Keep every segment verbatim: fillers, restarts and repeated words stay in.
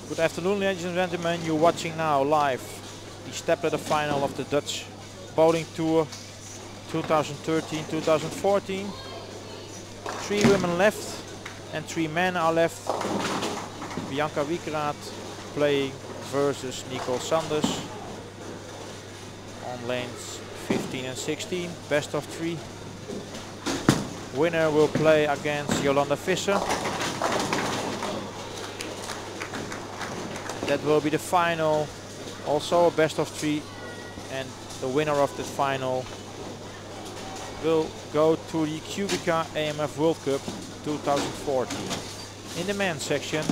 Good afternoon, ladies and gentlemen. You're watching now live the stepladder final of the Dutch Bowling Tour twenty thirteen two thousand fourteen. Three women left and three men are left. Bianca Wiekeraat playing versus Nicole Sanders on lanes fifteen and sixteen, best of three. Winner will play against Jolanda Visser. That will be the final, also a best of three, and the winner of the final will go to the Qubica A M F World Cup two thousand fourteen. In the men's section,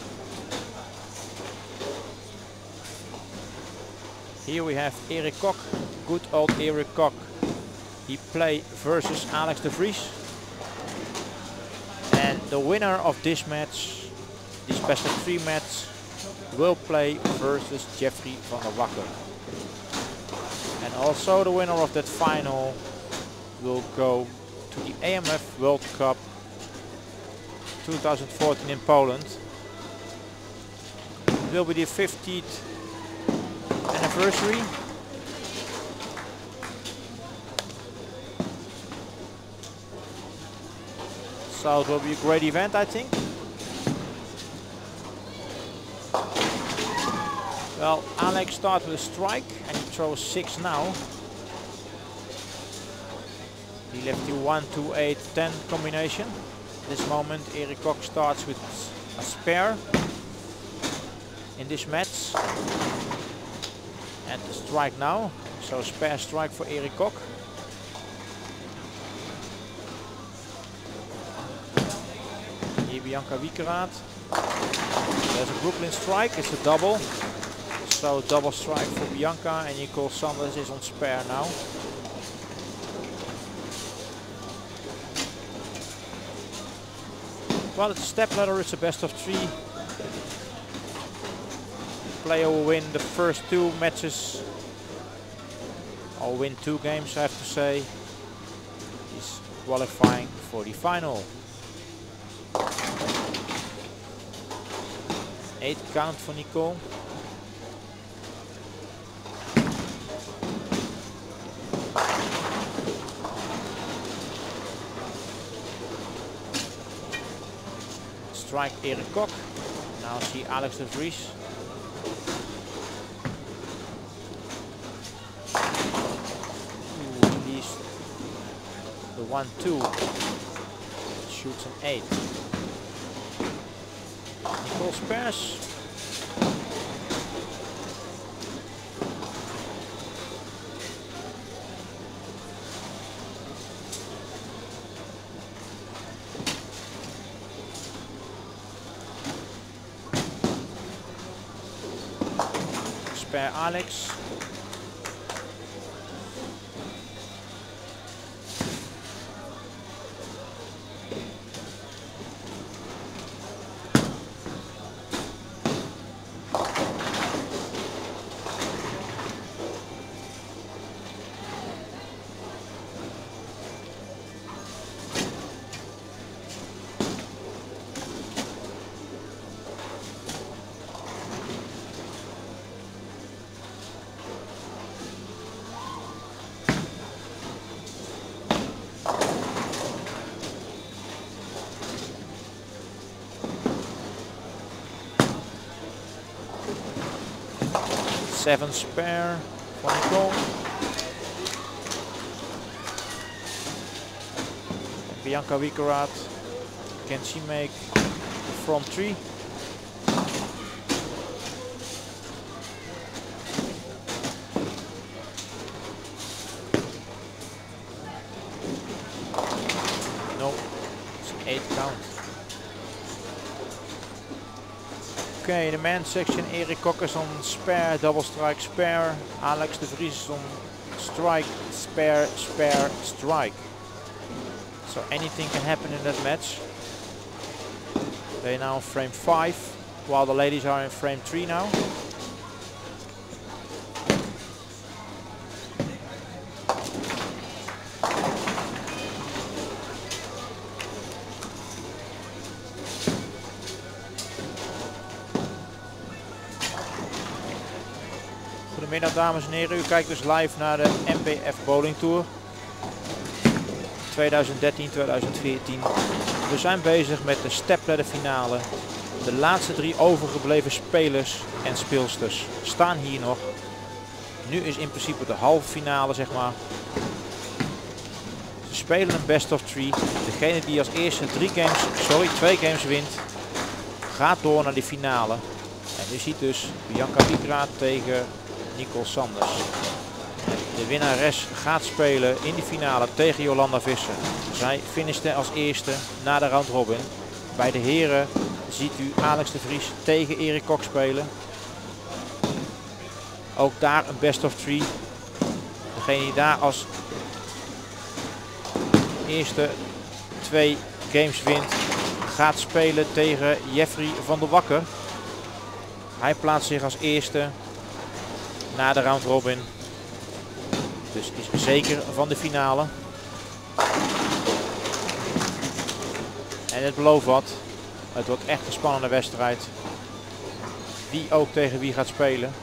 here we have Erik Kok, good old Erik Kok. He played versus Alex de Vries. And the winner of this match, this best of three match, will play versus Jeffrey van der Wacker. And also the winner of that final will go to the A M F World Cup two thousand fourteen in Poland. It will be the fiftieth anniversary. So it will be a great event, I think. Well, Alex starts with a strike and he throws six now. He left the one, two, eight, ten combination. At this moment, Erik Kok starts with a spare in this match. And the strike now. So spare strike for Erik Kok. Here Bianca Wiekeraat. There's a Brooklyn strike, it's a double. So double strike for Bianca, and Nicole Sanders is on spare now. Well, it's a step ladder, it's a best of three. Player will win the first two matches, or win two games, I have to say. He's qualifying for the final. Eight count for Nicole. Strike Erik Kok. Now see Alex de Vries. Ooh, released the one two. Shoots an eight. Nicole spares. Spare Alex. Seven spare for Nicole. Bianca Wiekeraat, can she make from three? No, it's an eight count. Okay, in the men's section, Erik Kok is on spare, double strike, spare. Alex de Vries is on strike, spare, spare, strike. So anything can happen in that match. They're now in frame five, while the ladies are in frame three now. Goedemiddag dames en heren, u kijkt dus live naar de M B F Bowling Tour twintig dertien tweeduizend veertien. We zijn bezig met de stepladder finale. De laatste drie overgebleven spelers en speelsters staan hier nog. Nu is in principe de halve finale, zeg maar. Ze spelen een best of three. Degene die als eerste drie games, sorry, twee games wint, gaat door naar de finale. En u ziet dus Bianca Piekra tegen Nicole Sanders. De winnares gaat spelen in de finale tegen Jolanda Visser. Zij finishte als eerste na de round robin. Bij de heren ziet u Alex de Vries tegen Erik Kok spelen. Ook daar een best of three. Degene die daar als eerste twee games wint, gaat spelen tegen Jeffrey van der Wakker. Hij plaatst zich als eerste na de round robin. Dus is zeker van de finale. En het belooft wat. Het wordt echt een spannende wedstrijd. Wie ook tegen wie gaat spelen.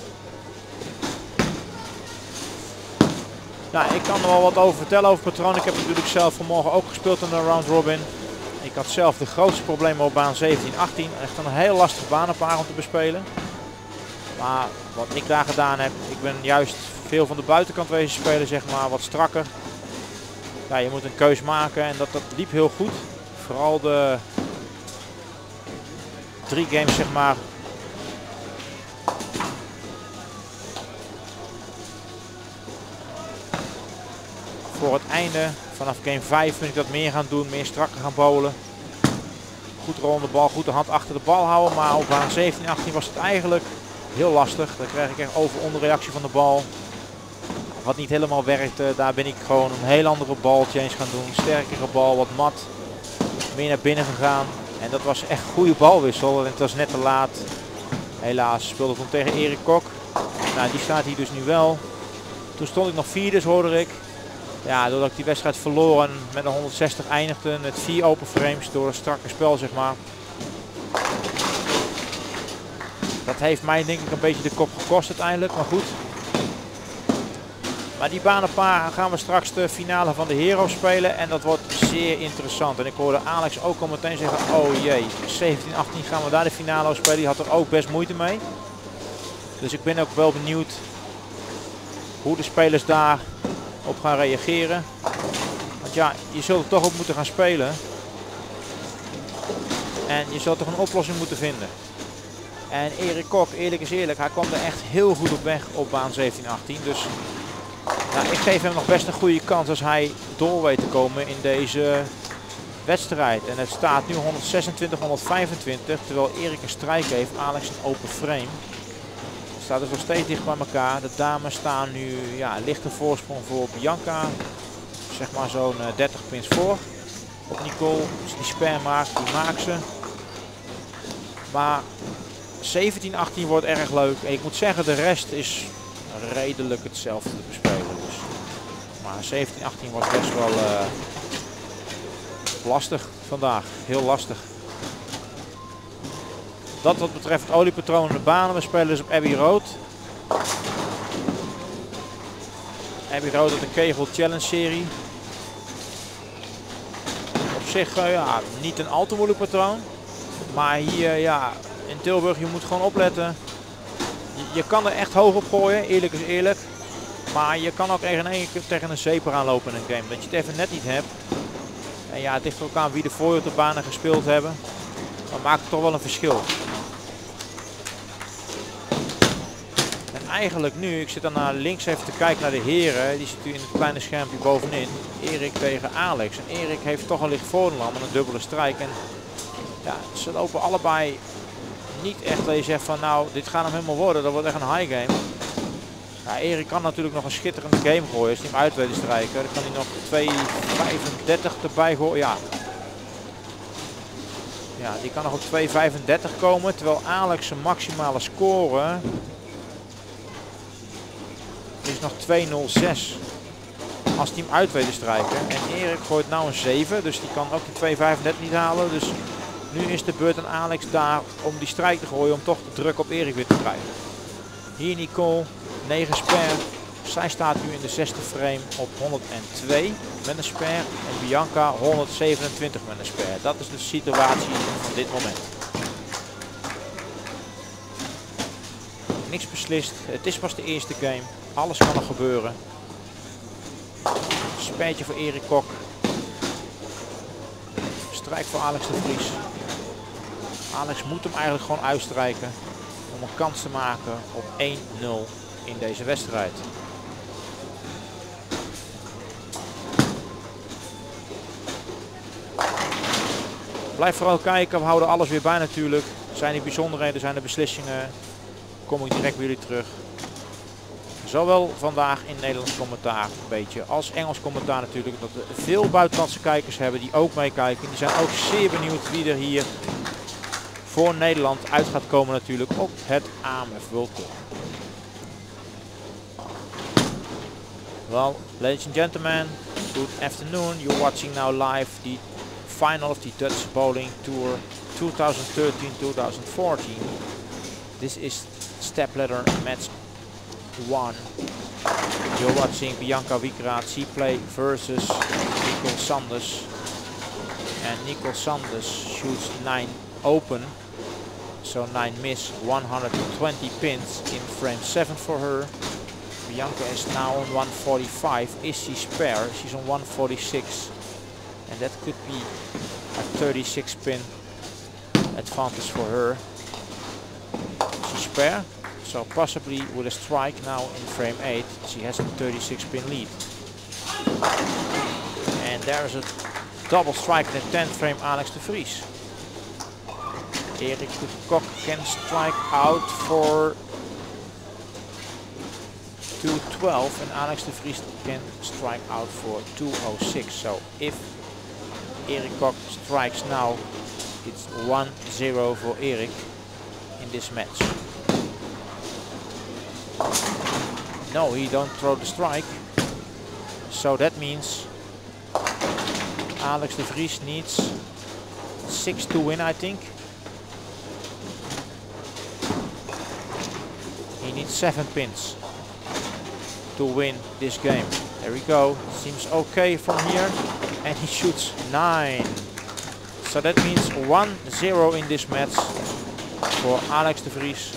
Nou, ik kan er wel wat over vertellen over patroon. Ik heb natuurlijk zelf vanmorgen ook gespeeld in de round robin. Ik had zelf de grootste problemen op baan zeventien achttien. Echt een heel lastig banenpaar om te bespelen. Maar wat ik daar gedaan heb, ik ben juist veel van de buitenkant wezen spelen, zeg maar, wat strakker. Ja, je moet een keus maken en dat, dat liep heel goed. Vooral de drie games, zeg maar. Voor het einde, vanaf game vijf ben ik dat meer gaan doen, meer strakker gaan bowlen. Goed rollende bal, goed de hand achter de bal houden, maar op baan zeventien achttien was het eigenlijk heel lastig. Dan krijg ik echt over-onder reactie van de bal. Wat niet helemaal werkte, daar ben ik gewoon een heel andere balchange gaan doen. Sterkere bal, wat mat. Meer naar binnen gegaan. En dat was echt een goede balwissel. En het was net te laat. Helaas speelde ik toen tegen Erik Kok. Nou, die staat hier dus nu wel. Toen stond ik nog vierde, dus hoorde ik. Ja, doordat ik die wedstrijd verloor en met een honderdzestig eindigde. Met vier open frames door een strakke spel, zeg maar. Dat heeft mij denk ik een beetje de kop gekost uiteindelijk, maar goed. Maar die banenpaar gaan we straks de finale van de Hero spelen en dat wordt zeer interessant. En ik hoorde Alex ook al meteen zeggen, oh jee, zeventien achttien gaan we daar de finale spelen. Die had er ook best moeite mee. Dus ik ben ook wel benieuwd hoe de spelers daar op gaan reageren. Want ja, je zult er toch op moeten gaan spelen. En je zult toch een oplossing moeten vinden. En Erik Kok, eerlijk is eerlijk, hij kwam er echt heel goed op weg op baan zeventien achttien. Dus nou, ik geef hem nog best een goede kans als hij door weet te komen in deze wedstrijd. En het staat nu honderdzesentwintig honderdvijfentwintig, terwijl Erik een strijk heeft, Alex een open frame. Het staat dus nog steeds dicht bij elkaar. De dames staan nu, ja, lichte voorsprong voor Bianca. Zeg maar zo'n uh, dertig pins voor. Op Nicole, als die spam maakt, die maakt ze. Maar zeventien achttien wordt erg leuk. En ik moet zeggen, de rest is redelijk hetzelfde te bespelen. Dus. Maar zeventien achttien wordt best wel uh, lastig vandaag. Heel lastig. Dat wat betreft het oliepatroon en de banen. We spelen dus op Abbey Road. Abbey Road uit de Kegel Challenge serie. Op zich uh, ja, niet een al te moeilijk patroon. Maar hier, ja, in Tilburg, je moet gewoon opletten. Je, je kan er echt hoog op gooien, eerlijk is eerlijk. Maar je kan ook tegen een, tegen een zeeper aanlopen in een game. Dat je het even net niet hebt. En ja, het ligt er ook aan wie de voor je op de banen gespeeld hebben. Dan maakt het toch wel een verschil. En eigenlijk nu, ik zit dan naar links even te kijken naar de heren. Die zit nu in het kleine schermpje bovenin. Erik tegen Alex. En Erik heeft toch een licht voordeel met een dubbele strijk. En ja, ze lopen allebei niet echt dat je zegt van nou, dit gaat hem helemaal worden. Dat wordt echt een high game. Ja, Erik kan natuurlijk nog een schitterende game gooien. Als hij hem uit weet te strijken, dan kan hij nog twee vijfendertig erbij gooien. Ja. Ja, die kan nog op twee vijfendertig komen. Terwijl Alex zijn maximale score is nog twee nul zes. Als hij hem uit weet te strijken. En Erik gooit nou een zeven. Dus die kan ook de twee vijfendertig niet halen. Dus nu is de beurt aan Alex daar om die strijk te gooien. Om toch de druk op Erik weer te krijgen. Hier Nicole. negen spare. Zij staat nu in de zesde frame op honderdtwee met een spare. En Bianca honderdzevenentwintig met een spare. Dat is de situatie van dit moment. Niks beslist. Het is pas de eerste game. Alles kan er gebeuren. Spaartje voor Erik Kok. Strijk voor Alex de Vries. Alex moet hem eigenlijk gewoon uitstrijken om een kans te maken op één nul in deze wedstrijd. Blijf vooral kijken, we houden alles weer bij natuurlijk. Zijn die bijzonderheden, zijn de beslissingen, kom ik direct bij jullie terug. Zowel vandaag in Nederlands commentaar een beetje als Engels commentaar natuurlijk. Dat we veel buitenlandse kijkers hebben die ook meekijken. Die zijn ook zeer benieuwd wie er hier voor Nederland uit gaat komen natuurlijk op het A M F World Cup. Well, ladies and gentlemen, good afternoon. You're watching now live the final of the Dutch Bowling Tour twenty thirteen twenty fourteen. This is stepladder match one. You're watching Bianca Wiekraat C-play versus Nicole Sanders. And Nicole Sanders shoots nine open, so nine miss, one hundred twenty pins in frame seven for her. Bianca is now on one forty-five. Is she spare? She's on one forty-six. And that could be a thirty-six pin advantage for her. She's spare, so possibly with a strike now in frame eight, she has a thirty-six pin lead. And there's a double strike in the tenth frame, Alex de Vries. Erik Kok can strike out for two twelve and Alex de Vries can strike out for two oh six. So if Erik Kok strikes now, it's one zero for Erik in this match. No, he don't throw the strike. So that means Alex de Vries needs six to win, I think. He needs seven pins to win this game. There we go. Seems okay from here. And he shoots nine. So that means one zero in this match for Alex de Vries.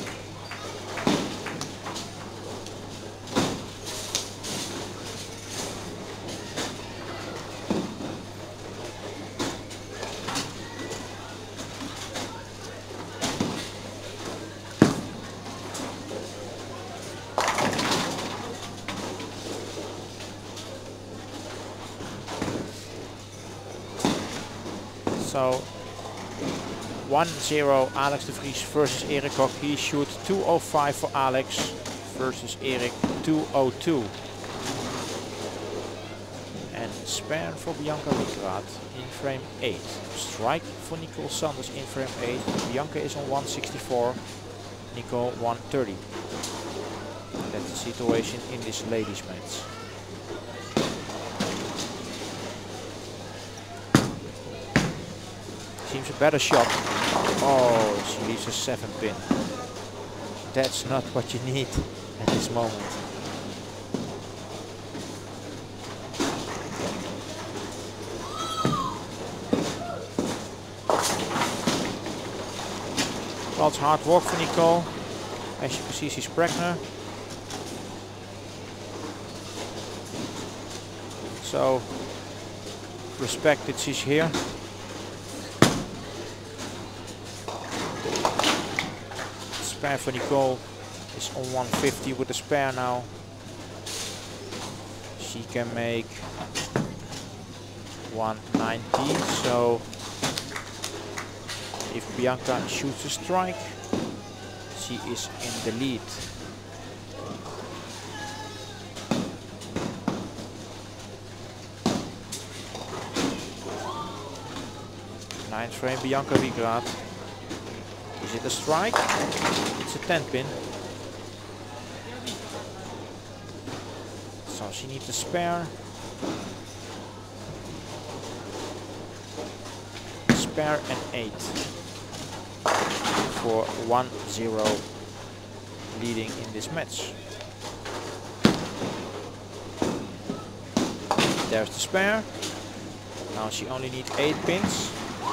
So one zero Alex de Vries versus Erik Kok. He shoots two oh five for Alex versus Erik two oh two. And spare for Bianca Wiekraat in frame eight. Strike for Nicole Sanders in frame eight. Bianca is on one sixty-four, Nicole one thirty. That's the situation in this ladies match. Seems a better shot. Oh, she leaves a seven pin. That's not what you need at this moment. Well, it's hard work for Nicole. As you can see, she's pregnant. So, respect that she's here. Spare for Nicole is on one fifty with a spare now. She can make one ninety. So if Bianca shoots a strike, she is in the lead. Ninth frame, Bianca Wiekraat. Is it a strike? It's a ten pin. So she needs a spare. Spare and eight. For one zero leading in this match. there's the spare. Now she only needs eight pins.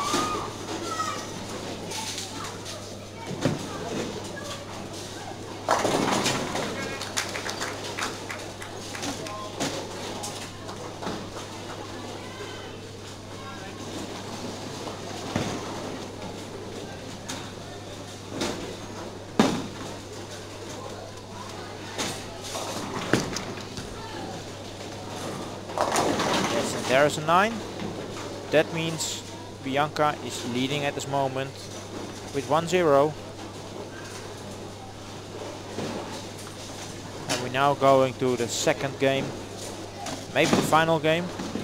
There's a nine. That means Bianca is leading at this moment with one zero. And we're now going to the second game, maybe the final game.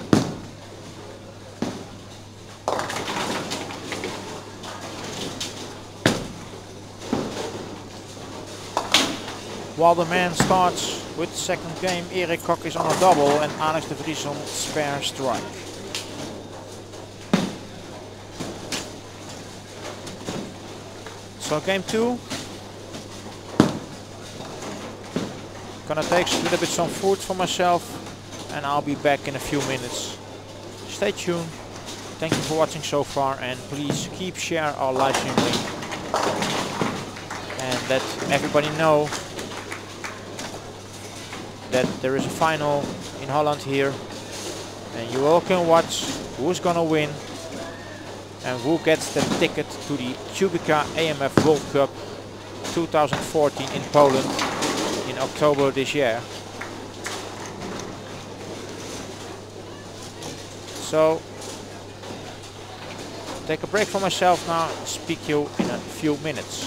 While the man starts with the second game, Erik Kok is on a double and Alex de Vries on spare strike. So game two. Gonna take a little bit some food for myself and I'll be back in a few minutes. Stay tuned. Thank you for watching so far and please keep share our live stream link. And let everybody know that there is a final in Holland here and you all can watch who's gonna win and who gets the ticket to the Kubica A M F World Cup two thousand fourteen in Poland in October this year. So take a break for myself now, speak to you in a few minutes.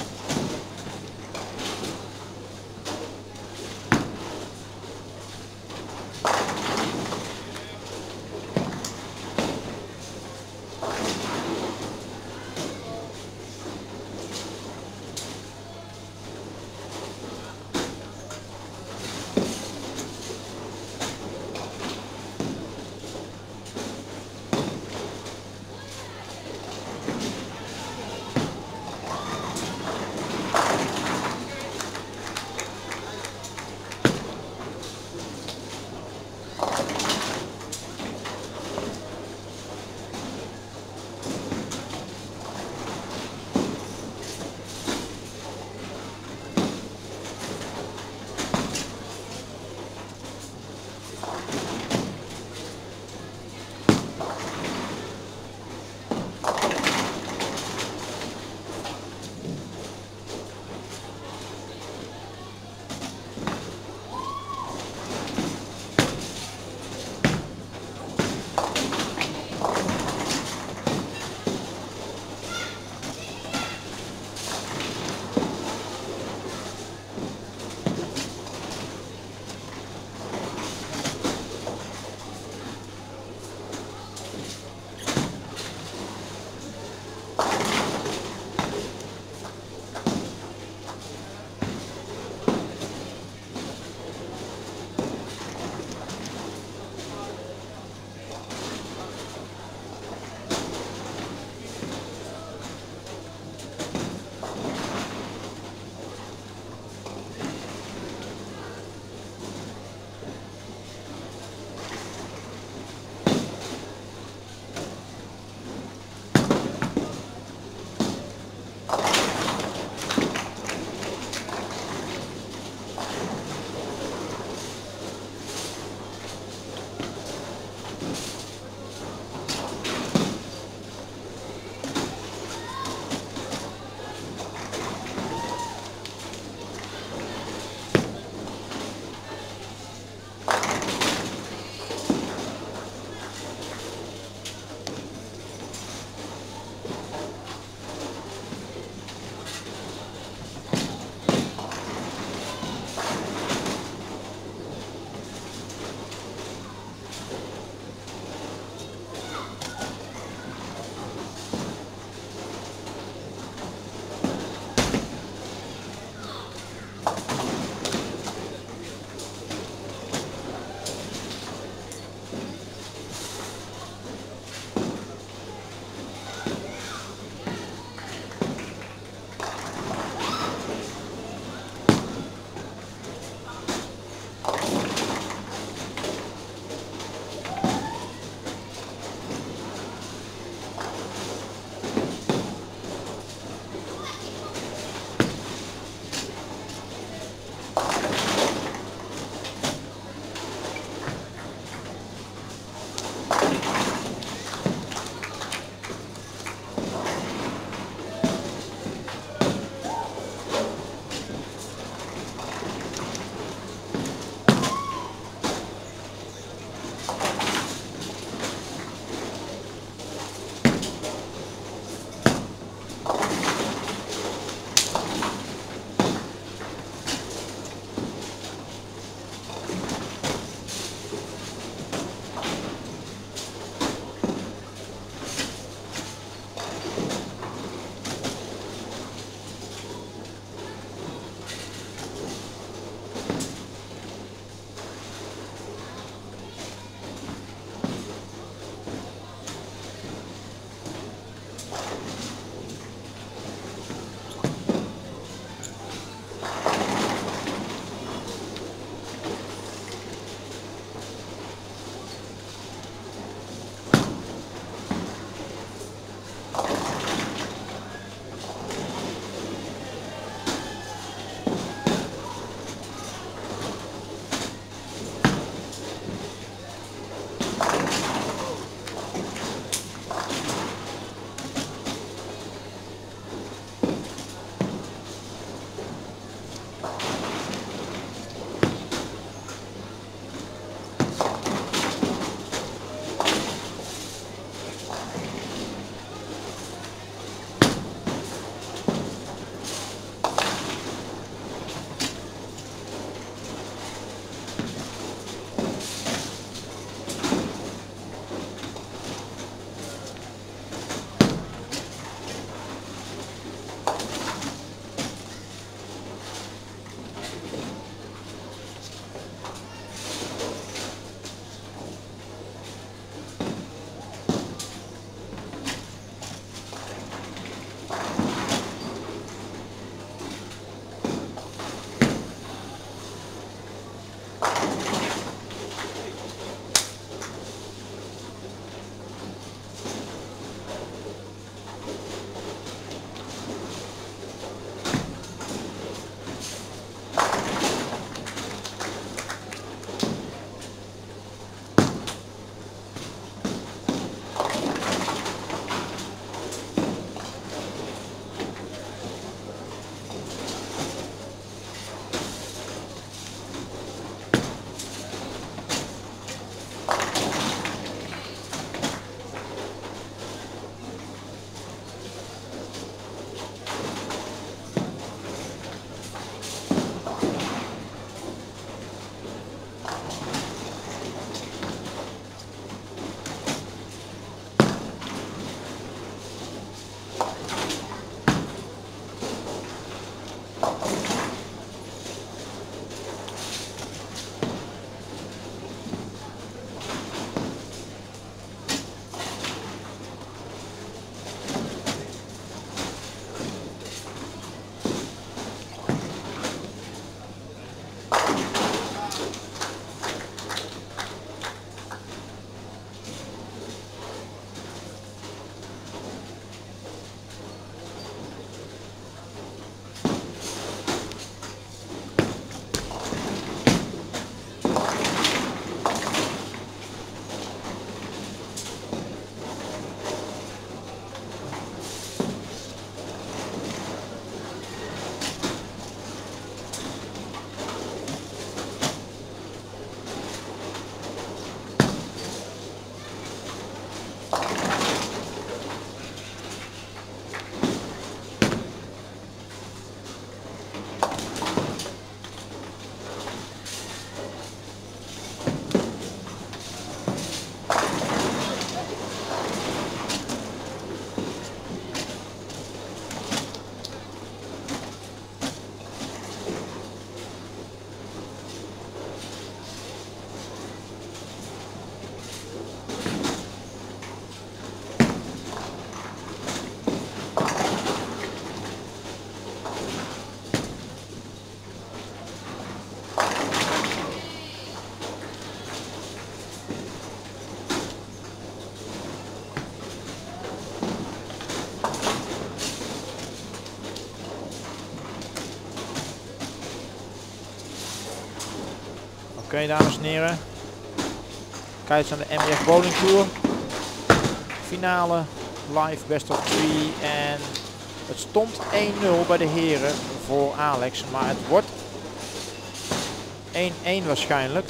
Oké, okay, dames en heren. Kijk eens naar de M B F Bowling Tour. Finale, live best of three. En het stond één nul bij de heren voor Alex. Maar het wordt één één waarschijnlijk.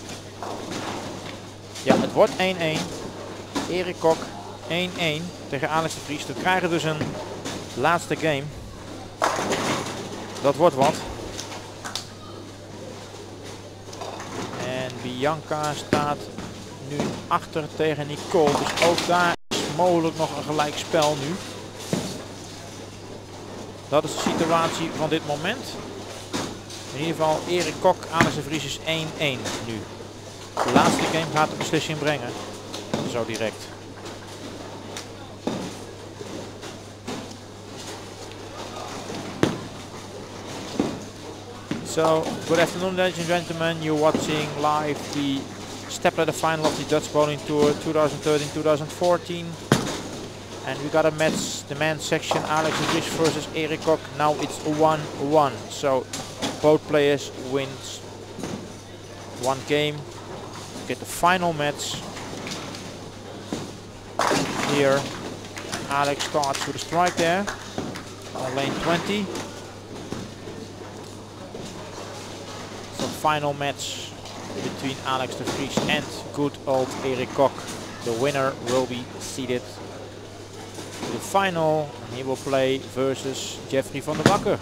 Ja, het wordt één één. Erik Kok één één tegen Alex de Vries. We krijgen dus een laatste game. Dat wordt wat. En Bianca staat nu achter tegen Nicole. Dus ook daar is mogelijk nog een gelijk spel nu. Dat is de situatie van dit moment. In ieder geval Erik Kok, Alex de Vries is één één nu. De laatste game gaat de beslissing brengen. Zo direct. So, good afternoon ladies and gentlemen, you're watching live the stepladder final of the Dutch Bowling Tour twenty thirteen twenty fourteen. And we got a match, the men's section, Alex de Vries versus Erik Kok. Now it's one one, so both players wins one game. Get the final match. Here, Alex starts with a strike there on lane twenty. So final match between Alex de Vries and good old Erik Kok. The winner will be seeded to the final. And he will play versus Jeffrey van der Bakker.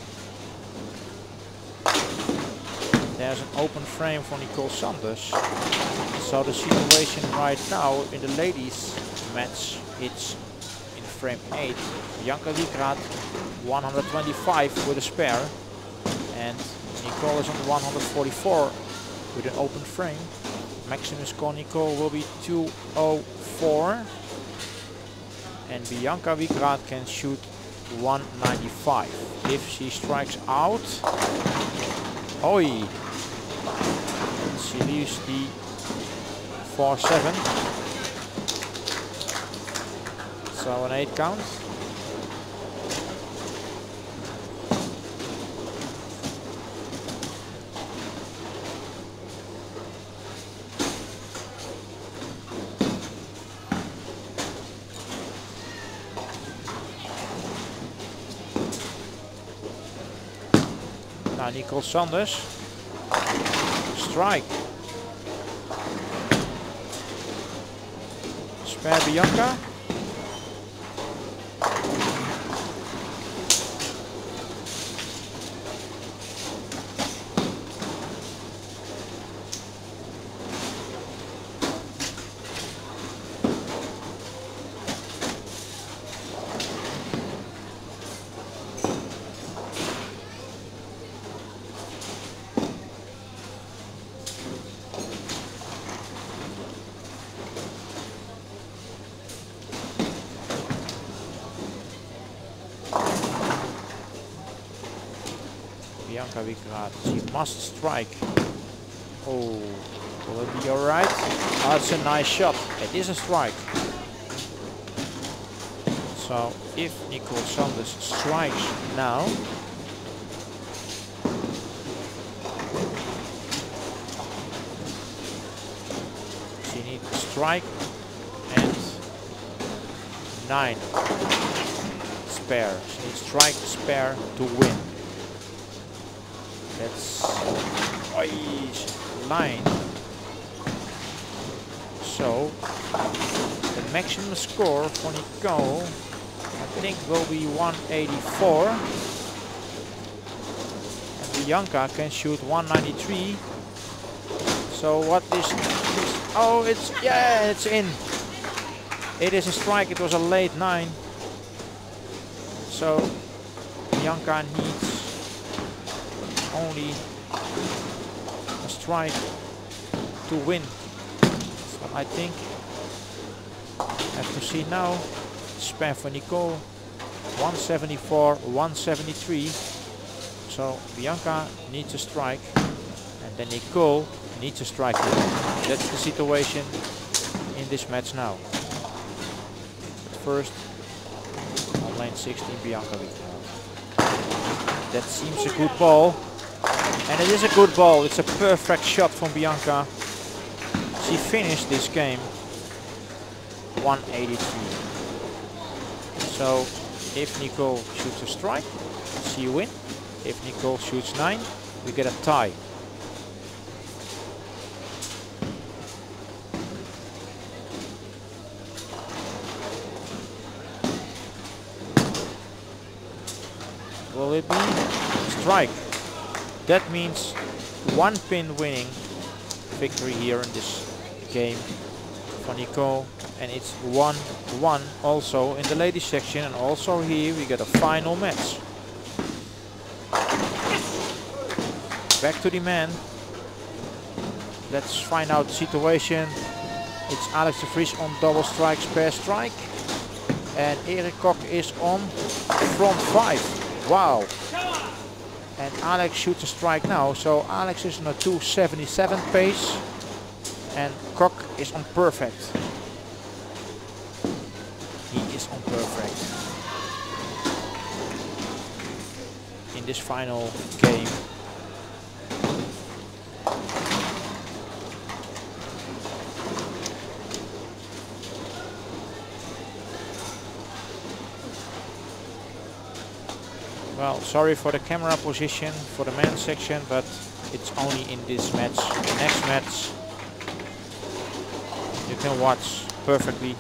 There's an open frame for Nicole Sanders. So the situation right now in the ladies match, it's in frame eight. Bianca Wiekraat one twenty-five with a spare. And Nicole is on one forty-four with an open frame. Maximum score Nicole will be two oh four. And Bianca Wiekraat can shoot one ninety-five. If she strikes out, oi! She leaves the four seven. So an eight count. Now Nicole Sanders. Strike. Spare Bianca. Bianca Wiekraat, she must strike. Oh, will it be alright? Oh, it's a nice shot. It is a strike. So if Nicole Sanders strikes now, she needs a strike and nine spare. She needs strike spare to win. That's line. So the maximum score for Nicole, I think, will be one eighty-four. And Bianca can shoot one ninety-three. So what is this? Oh, it's, yeah, it's in. It is a strike. It was a late nine. So Bianca needs only a strike to win. So I think I have to see now. Spare for Nicole, one seventy-four, one seventy-three. So Bianca needs a strike, and then Nicole needs a strike. That's the situation in this match now. But first, on lane sixteen, Bianca Wiekraat. That seems a good ball. And it is a good ball. It's a perfect shot from Bianca. She finished this game one eighty-three. So if Nicole shoots a strike, she win. If Nicole shoots nine, we get a tie. Will it be strike? That means one pin winning victory here in this game for Nicole, and it's one one also in the ladies section, and also here we get a final match. Back to the man. Let's find out the situation. It's Alex de Vries on double strike, spare strike, and Erik Kok is on front five. Wow. And Alex shoots a strike now, so Alex is on a two seventy-seven pace and Kok is on perfect. He is on perfect in this final game. Well, sorry for the camera position for the men's section, but it's only in this match. The next match you can watch perfectly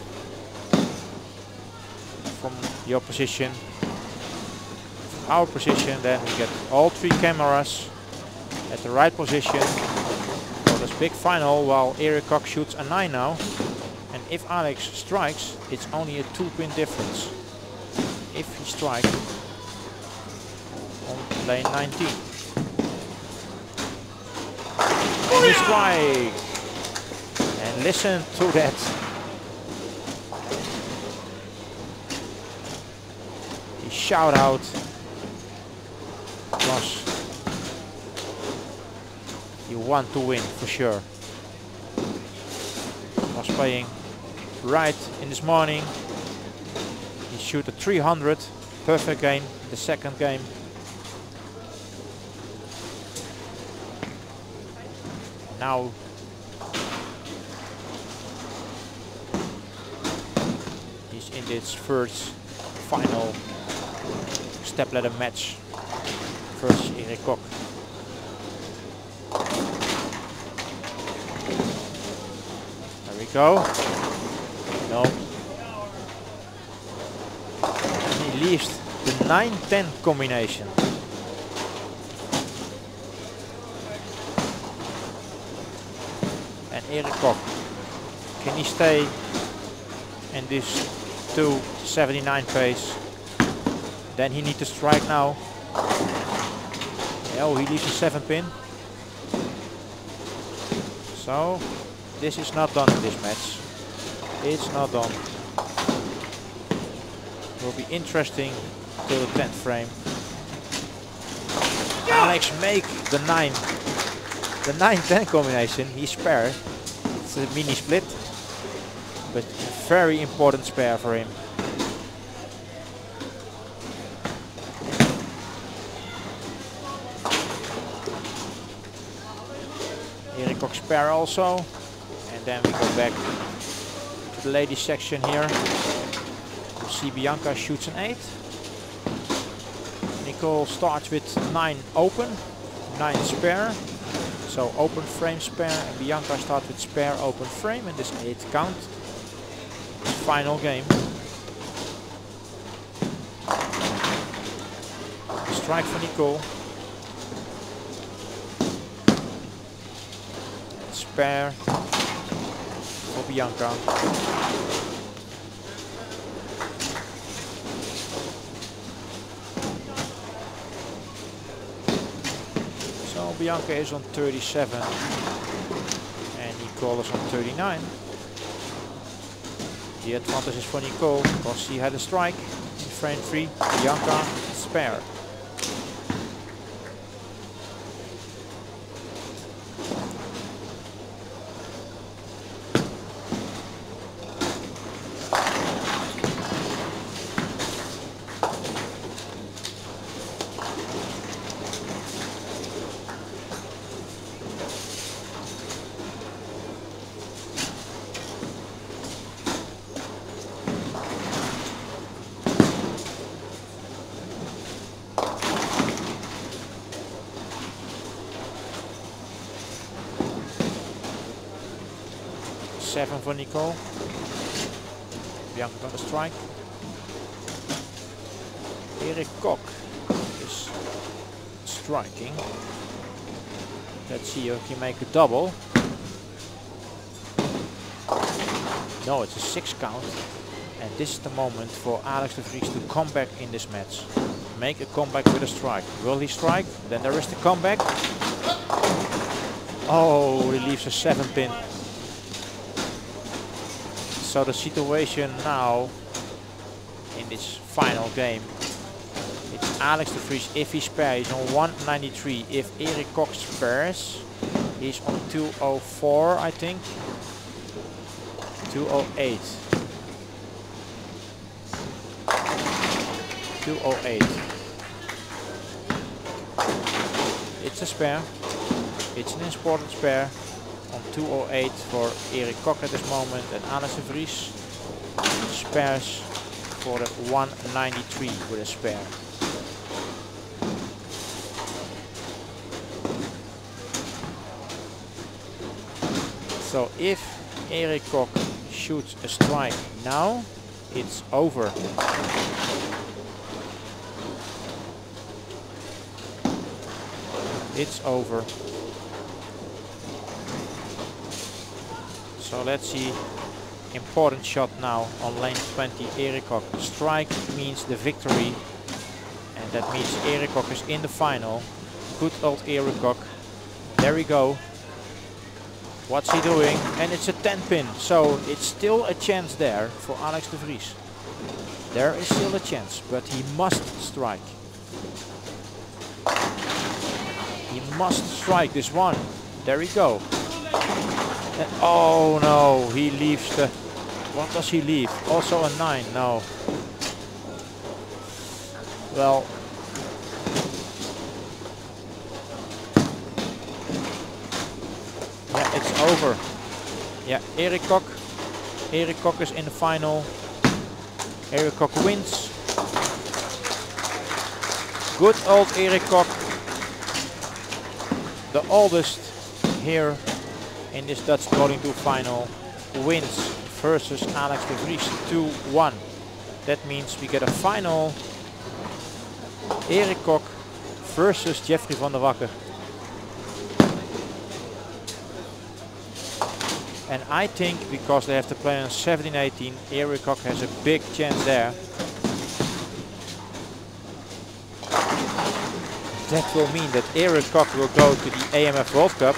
from your position. From our position, then we get all three cameras at the right position for this big final, while Erik Kok shoots a nine now. And if Alex strikes, it's only a two pin difference. If he strikes on lane nineteen. And he strike. And listen to that. He shout out. Because he want to win for sure. Was playing right in this morning. He shoot a three hundred. Perfect game. The second game. Now he's in this first final step ladder match versus Erik Kok. There we go. No. And he leaves the nine ten combination. And Erik Kok, can he stay in this two seventy-nine pace? Then he needs to strike now. Oh, he leaves a seven pin. So this is not done in this match. It's not done. Will be interesting till the tenth frame. Alex make the nine. The nine ten combination, he spare. It's a mini split, but a very important spare for him. Erik Kok spare also, and then we go back to the ladies section here. We'll see Bianca shoots an eight. Nicole starts with nine open, nine spare. So open frame spare, and Bianca starts with spare open frame, and this eight count. Final game. Strike for Nicole. And spare for Bianca. Bianca is on thirty-seven and Nicole is on thirty-nine. The advantage is for Nicole because she had a strike in frame three. Bianca spare. seven for Nicole. Bianca got a strike. Erik Kok is striking. Let's see if he can make a double. No, it's a six count. And this is the moment for Alex de Vries to come back in this match. Make a comeback with a strike. Will he strike? Then there is the comeback. Oh, he leaves a seven pin. So the situation now in this final game, it's Alex de Vries. If he spares, he's on one ninety-three. If Erik Kok spares, he's on two oh four, I think. two oh eight. two oh eight. It's a spare. It's an important spare on two oh eight for Erik Kok at this moment, and Alex de Vries spares for the one ninety-three with a spare. So if Erik Kok shoots a strike now, it's over. It's over. So let's see. Important shot now on lane twenty. Erik Kok. Strike means the victory, and that means Erik Kok is in the final. Good old Erik Kok. There we go. What's he doing? And it's a ten pin, so it's still a chance there for Alex de Vries. There is still a chance, but he must strike. He must strike this one. There we go. And oh no, he leaves the... What does he leave? Also a nine, no. Well... Yeah, it's over. Yeah, Erik Kok. Erik Kok is in the final. Erik Kok wins. Good old Erik Kok. The oldest here in this Dutch Bowling Tour final wins versus Alex de Vries two one. That means we get a final Erik Kok versus Jeffrey van der Wacker. And I think because they have to play on seventeen eighteen, Erik Kok has a big chance there. That will mean that Erik Kok will go to the A M F World Cup.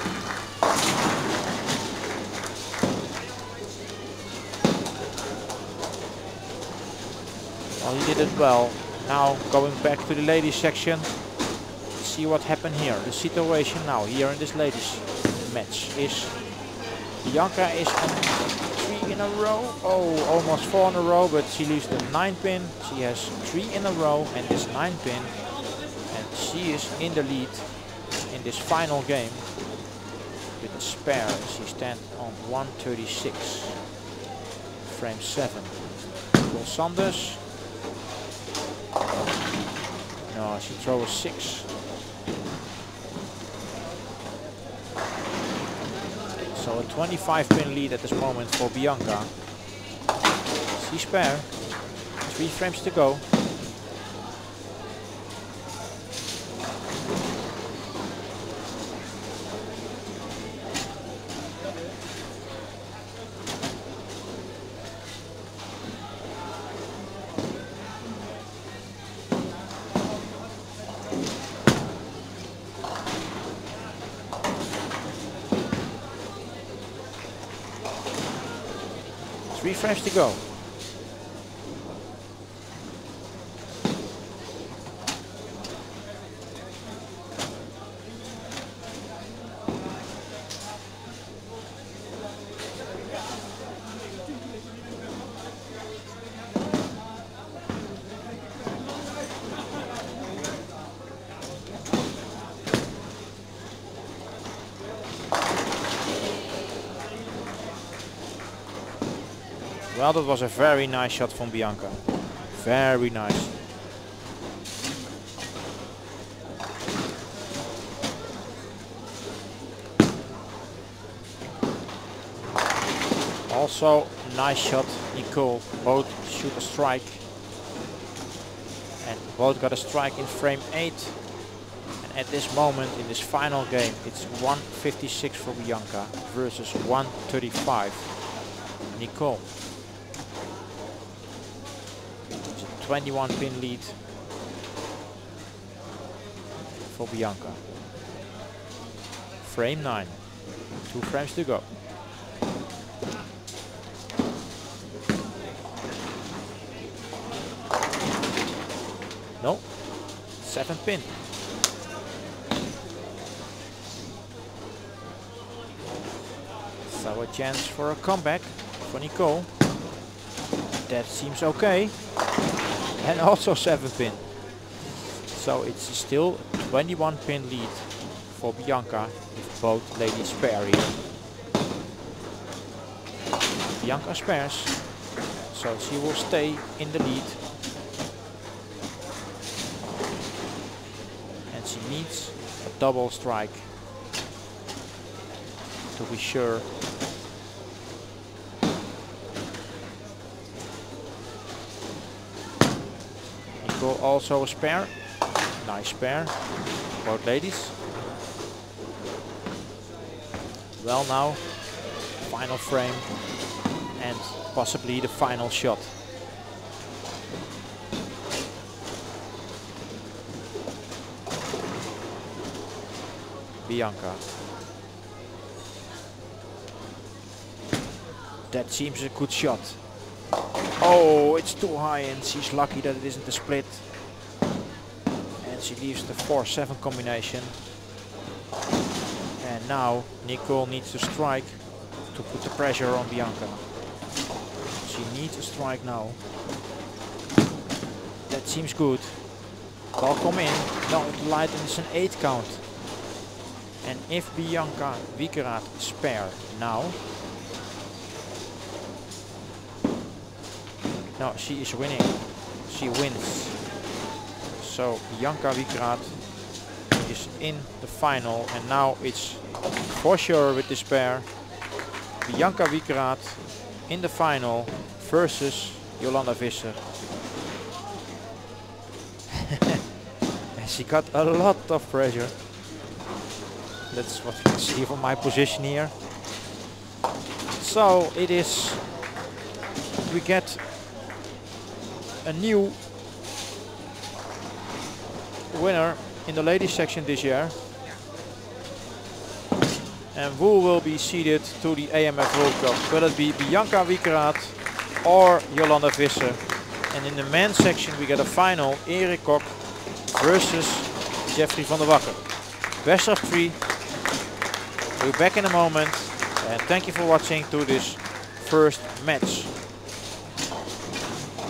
Well, he did it well. Now going back to the ladies section. Let's see what happened here. The situation now here in this ladies match is Bianca is on three in a row. Oh, almost four in a row, but she leaves the nine pin. She has three in a row and this nine pin. She is in the lead in this final game with a spare. She stands on one thirty-six, frame seven. Will Sanders. No, she throws a six. So a twenty-five pin lead at this moment for Bianca. She spare. Three frames to go. Three frames to go. Well, that was a very nice shot from Bianca. Very nice. Also, nice shot, Nicole. Both shoot a strike. And both got a strike in frame eight. And at this moment in this final game, it's one fifty-six for Bianca versus one thirty-five Nicole. It's a twenty-one pin lead for Bianca. Frame nine. Two frames to go. No. Seventh pin. So a chance for a comeback for Nicole. That seems okay. And also seven pin. So it's still a twenty-one pin lead for Bianca if both ladies spare here. Bianca spares, so she will stay in the lead. And she needs a double strike to be sure. Nicole also a spare. Nice spare, both ladies. Well now, final frame and possibly the final shot. Bianca. That seems a good shot. Oh, it's too high and she's lucky that it isn't a split. And she leaves the four seven combination. And now Nicole needs to strike to put the pressure on Bianca. She needs a strike now. That seems good. Ball come in. No, the light is an eight count. And if Bianca Wiekerath spare now. No, she is winning. She wins. So Bianca Wiekerath is in the final, and now it's for sure with this pair. Bianca Wiekerath in the final versus Jolanda Visser. She got a lot of pressure. That's what you can see from my position here. So it is, we get a new winner in the ladies section this year. And who will be seeded to the A M F World Cup? Will it be Bianca Wiekerath or Jolanda Visser? And in the men's section we get a final, Erik Kok versus Jeffrey van der Wacker. Best of three. We'll be back in a moment. And thank you for watching to this first match.